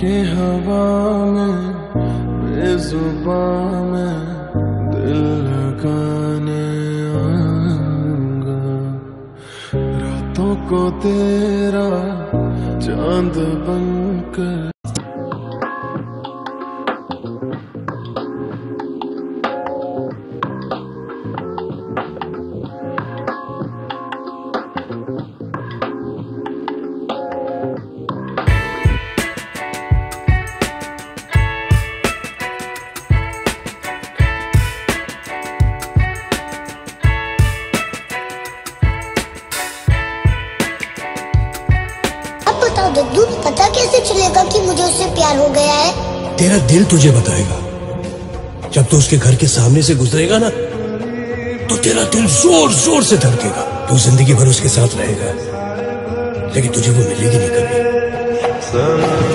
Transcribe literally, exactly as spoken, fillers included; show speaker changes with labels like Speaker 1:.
Speaker 1: के हवा में बेजुबां में दिल लगाने आऊंगा, रातों को तेरा चांद बनकर।
Speaker 2: बताओ दद्दू, पता कैसे चलेगा कि मुझे उससे प्यार हो गया है?
Speaker 3: तेरा दिल तुझे बताएगा। जब तू उसके घर के सामने से गुजरेगा ना, तो तेरा दिल जोर जोर से धड़केगा। तू जिंदगी भर उसके साथ रहेगा, लेकिन तुझे वो मिलेगी नहीं कभी।